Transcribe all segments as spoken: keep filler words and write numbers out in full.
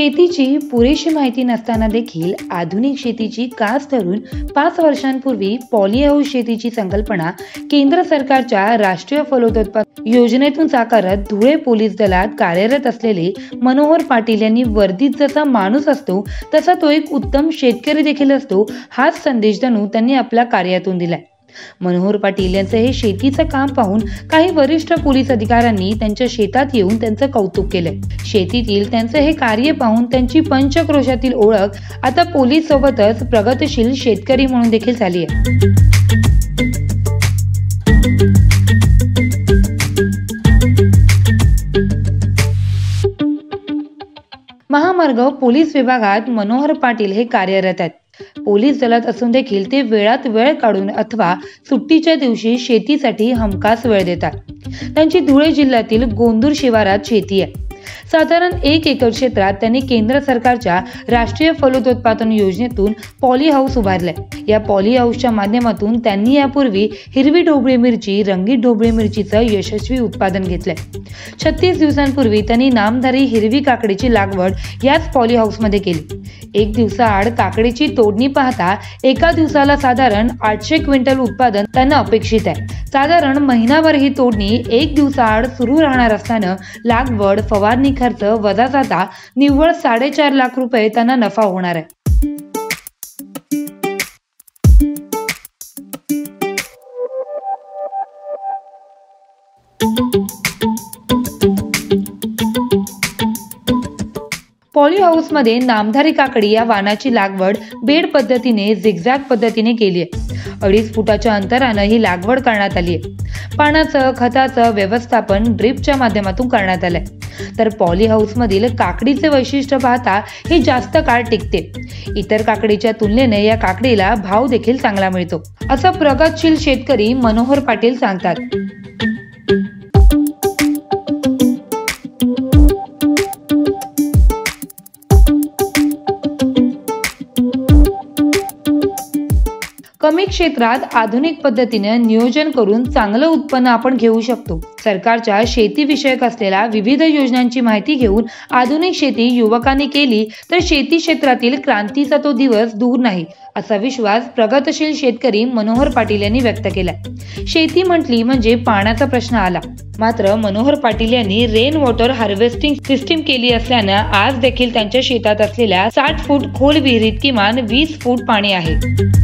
शेतीची पुरेशी माहिती नसताना देखील आधुनिक शेतीची कास धरून पाच वर्षांपूर्वी पॉलीहाऊस शेतीची संकल्पना केंद्र सरकारच्या राष्ट्रीय फलोत्पादन योजनेतून साकारत धुळे पोलीस दलात कार्यरत असलेले मनोहर पाटील यांनी वर्दीत जसा माणूस असतो तसा तो एक उत्तम शेतकरी देखील असतो, हाच संदेश जणू त्यांनी आपल्या कार्यातून दिलाय। मनोहर पाटील यांचे हे शेतीचं काम पाहून काही वरिष्ठ पोलीस अधिकाऱ्यांनी त्यांच्या शेतात येऊन त्यांचं कौतुक केलंय। शेतीतील त्यांचे हे कार्य पाहून त्यांची पंचक्रोशातील ओळख आता पोलीस सोबतच प्रगतशील शेतकरी म्हणून देखील झाली आहे। महामार्ग पोलीस विभागात मनोहर पाटील हे कार्यरत आहेत। पोलीस दलात असून देखील ते वेळात वेळ काढून अथवा सुट्टीच्या दिवशी शेतीसाठी हमखास वेळ देतात। त्यांची धुळे जिल्ह्यातील गोंदूर शिवारात शेती आहे। साधारण एक एकर क्षेत्रात त्यांनी केंद्र सरकारच्या राष्ट्रीय फलोत्पादन योजनेतून पॉली हाऊस उभारले। या पॉली हाऊसच्या माध्यमातून त्यांनी यापूर्वी हिरवी ढोबळी मिरची, रंगीत ढोबळी मिरचीचं यशस्वी उत्पादन घेतलंय। छत्तीस दिवसांपूर्वी त्यांनी नामधारी हिरवी काकडीची लागवड याच पॉली हाऊस मध्ये केली। एक दिवसाआड काकडीची तोडणी पाहता एका दिवसाला साधारण आठशे क्विंटल उत्पादन त्यांना अपेक्षित आहे। साधारण महिनाभर ही तोडणी एक दिवसाआड सुरू राहणार असताना लागवड, फवारणी खर्च वजा जाता निव्वळ साडेचार लाख रुपये त्यांना नफा होणार आहे। पॉली हाऊस मध्ये नामधारी काकडी या वाणाची लागवड बेड पद्धतीने झिगझॅग पद्धतीने केली आहे। अडीच फुटाच्या अंतराने ही लागवड करण्यात आली आहे। पाण्याचं, खताचं व्यवस्थापन ड्रिपच्या माध्यमातून करण्यात आलंय। तर पॉली हाऊस मधील काकडीचे वैशिष्ट्य पाहता हे जास्त काळ टिकते। इतर काकडीच्या तुलनेने या काकडीला भाव देखील चांगला मिळतो, असं प्रगतशील शेतकरी मनोहर पाटील सांगतात। कमी क्षेत्रात आधुनिक पद्धतीने नियोजन करून चांगलं उत्पन्न आपण घेऊ शकतो। सरकारच्या शेती विषयक असलेल्या विविध योजनांची माहिती घेऊन आधुनिक शेती युवकांनी केली तर शेती क्षेत्रातील क्रांतीचा तो दिवस दूर नाही, असा विश्वास प्रगतशील शेतकरी मनोहर पाटील यांनी व्यक्त केलाय। शेती म्हटली म्हणजे पाण्याचा प्रश्न आला, मात्र मनोहर पाटील यांनी रेन वॉटर हार्वेस्टिंग सिस्टीम केली असल्यानं आज देखील त्यांच्या शेतात असलेल्या साठ फूट खोल विहिरीत किमान वीस फूट पाणी आहे।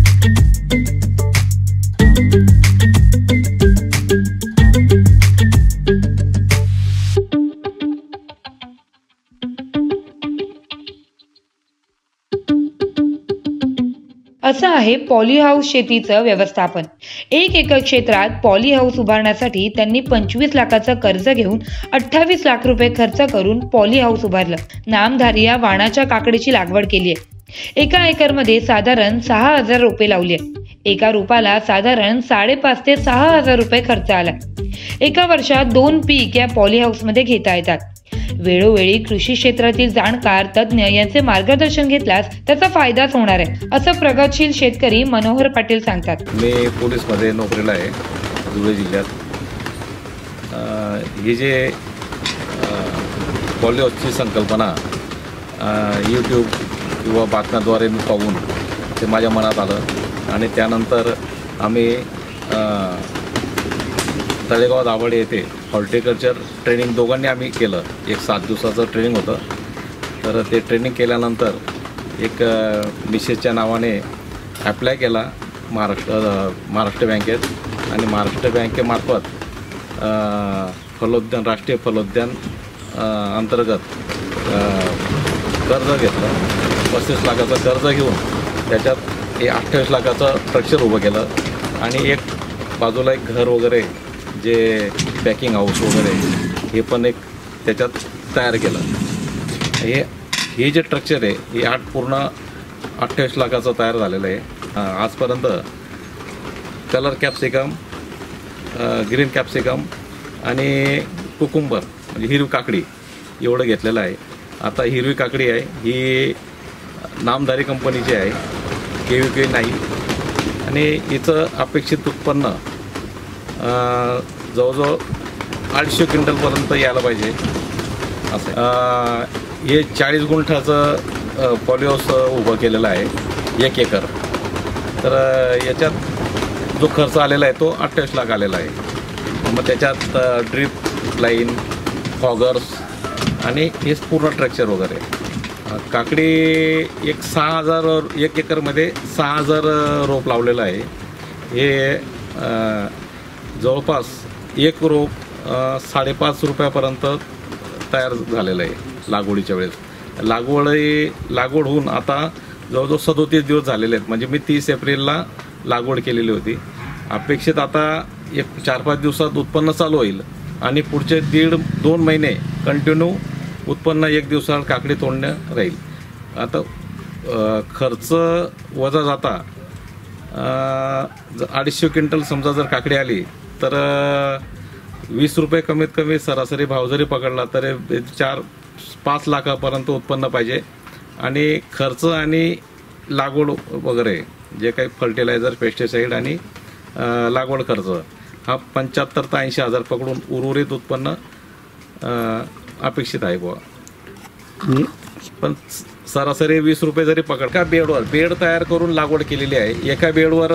असं आहे पॉली हाऊस शेतीचं व्यवस्थापन। एक एकर क्षेत्रात पॉली हाऊस उभारण्यासाठी त्यांनी पंचवीस लाखाचं कर्ज घेऊन अठ्ठावीस लाख रुपये खर्च करून पॉली हाऊस उभारलं। नामधारी या वाणाच्या काकडीची लागवड केली आहे। एका एकर मध्ये साधारण सहा हजार रोपे लावली आहे। एका रोपाला साधारण साडेपाच ते सहा हजार रुपये खर्च आला। एका वर्षात दोन पीक या पॉली हाऊस मध्ये घेता येतात। वेळोवेळी कृषी क्षेत्रातील जाणकार तज्ञ यांचे मार्गदर्शन घेतल्यास त्याचा फायदाच होणार आहे, असं प्रगतशील शेतकरी मनोहर पाटील सांगतात। मी पोलीस मध्ये नोकरीला आहे धुळे जिल्ह्यात। ही जे पॉली हाऊसची संकल्पना यूट्यूब किंवा बातम्याद्वारे मी पाहून ते माझ्या मनात आलं आणि त्यानंतर आम्ही तळेगाव दाभाडे येथे हॉर्टिकल्चर ट्रेनिंग दोघांनी आम्ही केलं। एक सात दिवसाचं ट्रेनिंग होतं। तर ते ट्रेनिंग केल्यानंतर एक मिसेसच्या नावाने ॲप्लाय केला महाराष्ट्र महाराष्ट्र बँकेत आणि महाराष्ट्र बँकेमार्फत फलोद्यान राष्ट्रीय फलोद्यान अंतर्गत कर्ज घेतलं। पस्तीस लाखाचं कर्ज घेऊन त्याच्यात एक अठ्ठावीस लाखाचं स्ट्रक्चर उभं केलं आणि एक बाजूला एक घर वगैरे जे पॅकिंग हाऊस वगैरे हे पण एक त्याच्यात तयार केलं। हे हे जे स्ट्रक्चर आहे हे आठ पूर्ण अठ्ठावीस लाखाचं तयार झालेलं आहे। आजपर्यंत कलर कॅप्सिकम, ग्रीन कॅप्सिकम आणि कुकुंबर म्हणजे हिरवी काकडी एवढं घेतलेलं आहे। आता हिरवी काकडी आहे ही नामधारी कंपनीची आहे, के व्ही के नाही आणि हिचं अपेक्षित उत्पन्न जवळजवळ अडीचशे क्विंटलपर्यंत यायला पाहिजे असं। हे चाळीस गुंठाचं पॉलिहाऊस उभं केलेलं आहे, एक एकर. तर याच्यात जो खर्च आलेला आहे तो अठ्ठावीस लाख आलेला आहे. मग त्याच्यात ड्रीप लाईन, फॉगर्स आणि हे पूर्ण स्ट्रक्चर वगैरे. काकडी एक सहा हजार एक एकरमध्ये सहा हजार रोप लावलेलं आहे. हे जवळपास एक रोप साडेपाच रुपयापर्यंत तयार झालेलं आहे लागवडीच्या वेळेस. लागवड लागवड होऊन आता जवळजवळ सदोतीस दिवस झालेले आहेत. म्हणजे मी तीस एप्रिलला लागवड केलेली होती. अपेक्षित आता एक चार पाच दिवसात उत्पन्न चालू होईल आणि पुढचे दीड दोन महिने कंटिन्यू उत्पन्न एक दिवसाआड काकडी तोडणं राहील. आता खर्च वजा जाता अडीचशे क्विंटल समजा जर काकडी आली तर वीस रुपये कमीत कमी सरासरी भाव जरी पकडला तर चार पाच लाखापर्यंत उत्पन्न पाहिजे. आणि खर्च आणि लागवड वगैरे जे काही फर्टिलायझर, पेस्टिसाईड आणि लागवड खर्च हा पंच्याहत्तर ते ऐंशी हजार पकडून उर्वरित उत्पन्न अपेक्षित आहे बुवा. पण सरासरी वीस रुपये जरी पकड का बेडवर बेड तयार करून लागवड केलेली आहे. एका बेडवर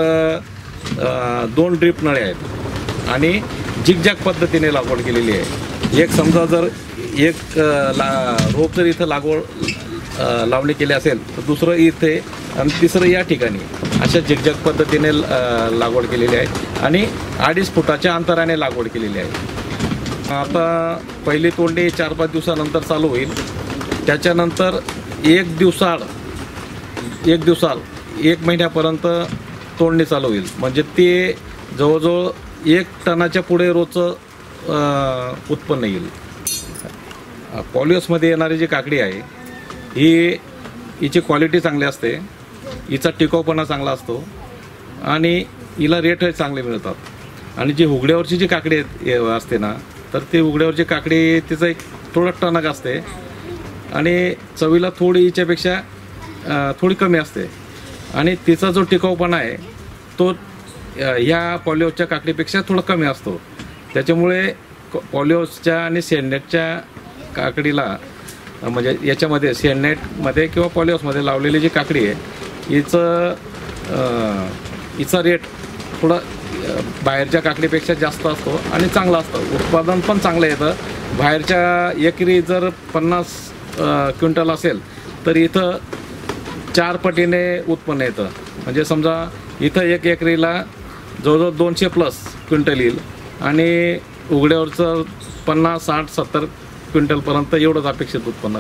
दोन ड्रीप नळे आहेत आणि झिगझॅग पद्धतीने लागवड केलेली आहे. एक समजा जर एक ला रोप जर इथं लागवड लावणी केली असेल तर दुसरं इथे आणि तिसरं या ठिकाणी अशा झिगझॅग पद्धतीने लागवड केलेली आहे आणि अडीच फुटाच्या अंतराने लागवड केलेली आहे. आता पहिली तोडणी चार पाच दिवसानंतर चालू होईल. त्याच्यानंतर एक दिवसाआड एक दिवसाआड एक महिन्यापर्यंत तोडणी चालू होईल. म्हणजे ते जवळजवळ एक टनाच्या पुढे रोजचं उत्पन्न येईल. पॉलिहाऊसमध्ये येणारी जी काकडी आहे ही हिची क्वालिटी चांगली असते, हिचा टिकाऊपणा चांगला असतो आणि हिला रेट चांगले मिळतात. आणि जी उघड्यावरची जी काकडी असते ना तर ती उघड्यावरची काकडी तिचं एक थोडं टणक असते आणि चवीला थोडी हिच्यापेक्षा थोडी कमी असते आणि तिचा जो टिकाऊपणा आहे तो ह्या पॉलिहाऊसच्या काकडीपेक्षा थोडा कमी असतो. त्याच्यामुळे पॉलिहाऊसच्या आणि शेडनेटच्या काकडीला म्हणजे याच्यामध्ये शेडनेटमध्ये किंवा पॉलिहाऊसमध्ये लावलेली जी काकडी आहे हिचं हिचा रेट थोडा बाहेरच्या काकडीपेक्षा जास्त असतो आणि चांगला असतं. उत्पादन पण चांगलं येतं. बाहेरच्या एकरी जर पन्नास क्विंटल असेल तर इथं चार पटीने उत्पन्न येतं. म्हणजे समजा इथं एक एकरीला जवळजवळ दोनशे प्लस क्विंटल येईल आणि उघड्यावरचं पन्नास साठ सत्तर क्विंटलपर्यंत एवढंच अपेक्षित उत्पन्न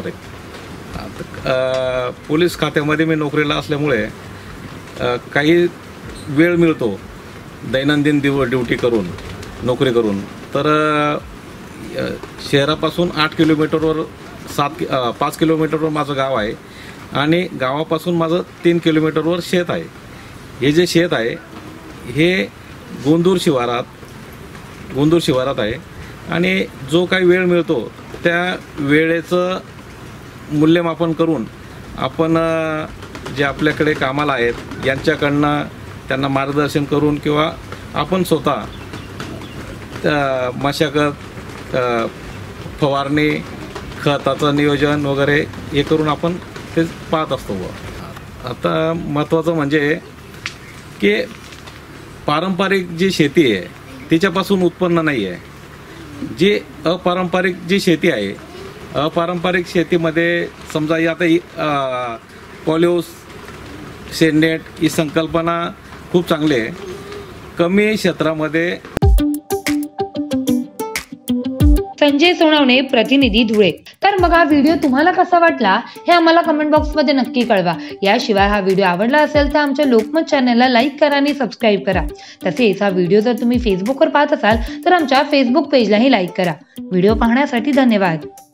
आहे. पोलीस खात्यामध्ये मी नोकरीला असल्यामुळे काही वेळ मिळतो दैनंदिन दिव ड्युटी करून नोकरी करून. तर शहरापासून आठ किलोमीटरवर सात पाच किलोमीटरवर माझं गाव आहे आणि गावापासून माझं तीन किलोमीटरवर शेत आहे. हे जे शेत आहे हे गोंदूर शिवारात गोंदूर शिवारात आहे आणि जो काही वेळ मिळतो त्या वेळेचं मूल्यमापन करून आपण जे आपल्याकडे कामाला आहेत यांच्याकडनं त्यांना मार्गदर्शन करून किंवा आपण स्वतः मशागत, फवारणी, खताचं नियोजन वगैरे हे करून आपण ते पाहत असतो. आता महत्त्वाचं म्हणजे की पारंपरिक जी शेती आहे तिच्यापासून उत्पन्न नाही आहे. जी अपारंपरिक जी शेती आहे अपारंपरिक शेतीमध्ये समजा आता पॉलिहाऊस, शेडनेट ही संकल्पना खूप चांगली आहे. कमी क्षेत्रामध्ये. संजय सोनवणे, प्रतिनिधी धुळे. तर मग हा व्हिडिओ तुम्हाला कसा वाटला हे आम्हाला कमेंट बॉक्समध्ये नक्की कळवा. याशिवाय हा व्हिडिओ आवडला असेल तर आमच्या लोकमत चॅनलला लाईक करा आणि सबस्क्राईब करा. तसेच हा व्हिडिओ जर तुम्ही फेसबुकवर पाहत असाल तर आमच्या फेसबुक पेजलाही लाईक करा. व्हिडिओ पाहण्यासाठी धन्यवाद.